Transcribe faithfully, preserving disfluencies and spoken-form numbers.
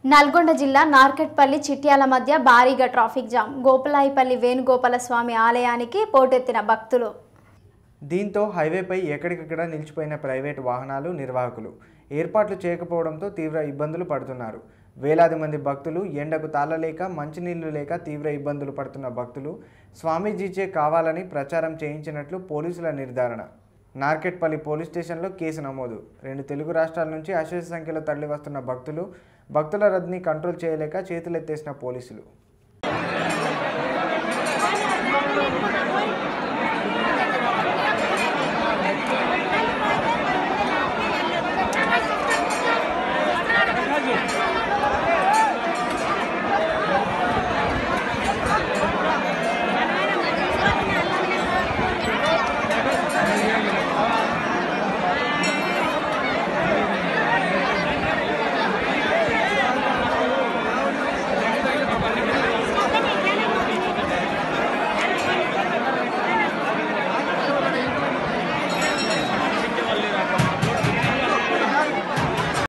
నల్గొండ జిల్లా నార్కెట్పల్లి చిట్యాల మధ్య భారీగా ట్రాఫిక్ జామ్. గోపలాయిపల్లి వేణుగోపాల స్వామి ఆలయానికి పోటెత్తిన భక్తులు. దీంతో హైవేపై ఎక్కడికక్కడ నిలిచిపోయిన ప్రైవేట్ వాహనాలు నిర్వాహకులు ఏర్పాట్లు చేయకపోవడంతో తీవ్ర ఇబ్బందులు పడుతున్నారు. వేలాది మంది భక్తులు ఎండకు తాళలేక మంచినీళ్లు లేక తీవ్ర ఇబ్బందులు పడుతున్న భక్తులు స్వామీజీచే కావాలని ప్రచారం చేయించినట్లు పోలీసుల నిర్ధారణ. నార్కెట్పల్లి పోలీస్ స్టేషన్లో కేసు నమోదు. రెండు తెలుగు రాష్ట్రాల నుంచి అశేష సంఖ్యలో తరలివస్తున్న భక్తులు భక్తుల రద్దీని కంట్రోల్ చేయలేక చేతులెత్తేసిన పోలీసులు.